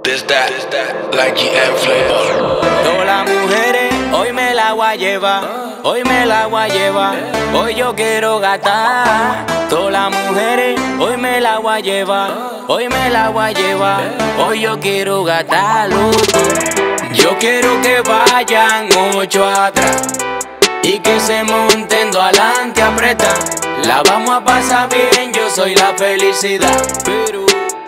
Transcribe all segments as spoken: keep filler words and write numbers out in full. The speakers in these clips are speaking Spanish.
This that, like G M Flavor. Todas las mujeres, hoy me la voy a llevar, hoy me la voy a llevar, hoy yo quiero gastar. Todas las mujeres, hoy me la voy a llevar, hoy me la voy a llevar, hoy yo quiero gastarlo. Yo quiero que vayan ocho atrás y que se monten do adelante apretar. La vamos a pasar bien, yo soy la felicidad, pero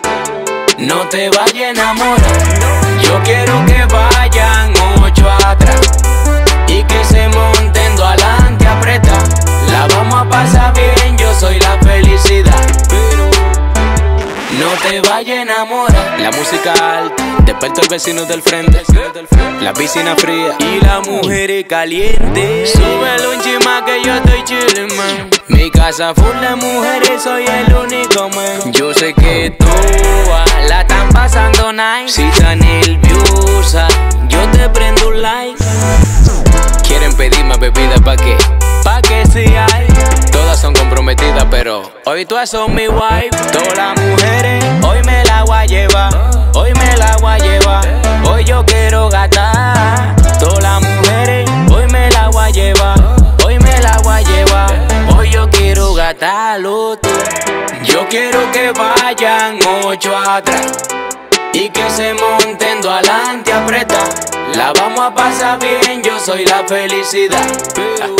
no te vayas a enamorar. Yo quiero que vayan ocho atrás y que se monten do adelante apretar. La vamos a pasar bien, yo soy la felicidad, pero no te vayas a enamorar. La música alta, desperto el vecino del frente, la piscina fría y la mujer caliente. Súbelo un chima que yo estoy chillin', man. Mi casa full de mujeres, soy el único, man. Yo sé que todas la están pasando nice. Si están nerviosa, yo te prendo un like. Quieren pedir más bebida, ¿pa' qué? Pa' que si hay. Todas son comprometidas, pero hoy todas son mi wife. Todas las mujeres, hoy me la voy a llevar, hoy me la voy a llevar, hoy yo quiero gastar. Todas las mujeres, hoy me la voy a llevar, hoy me la voy a llevar, hoy yo quiero gastarlo todo. Yo quiero que vayan ocho atrás y que se monten do adelante apretar. La vamos a pasar bien, yo soy la felicidad, pero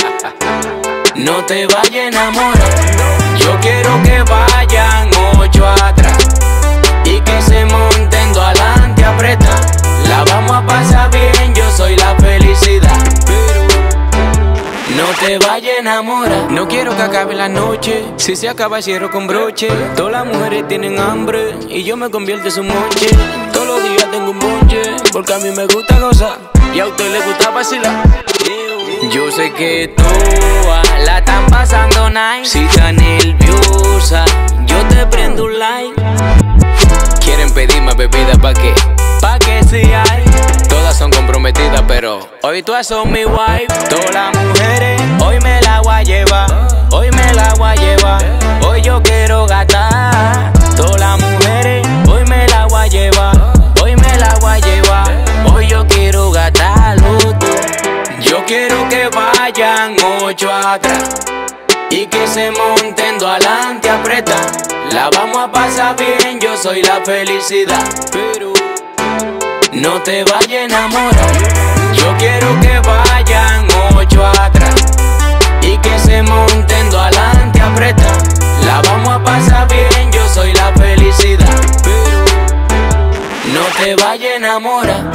no te vayas a enamorar. Yo quiero que vayan ocho atrás y que se monten do adelante apretar. La vamos a pasar bien, yo soy la felicidad, pero no te vayas a enamorar. No quiero que acabe la noche, si se acaba cierro con broche. Todas las mujeres tienen hambre y yo me convierto en su monche. Todos los días tengo un bonche, porque a mí me gusta gozar y a usted le gusta vacilar. Yo sé que todas la están pasando nice. Si están nerviosa, yo te prendo un like. Quieren pedir más bebida, ¿pa' qué? Pa' que si hay. Todas son comprometidas, pero hoy todas son mi wife. Todas las mujeres, hoy me la voy a llevar, hoy me la voy a llevar, hoy yo quiero gastar. Todas las mujeres, hoy me la voy a llevar, hoy me la voy a llevar, hoy yo quiero gastarlo todo. Yo quiero que vayan ocho atrás y que se monten do adelante apretar. La vamos a pasar bien, yo soy la felicidad, pero no te vayas a enamorar. Yo quiero que vayan ocho atrás y que se monten do adelante apretar. La vamos a pasar bien, yo soy la felicidad, pero no te vayas a enamorar.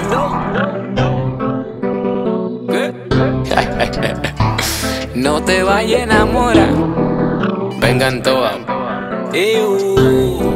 No te vayas a enamorar. Vengan todas. Ew.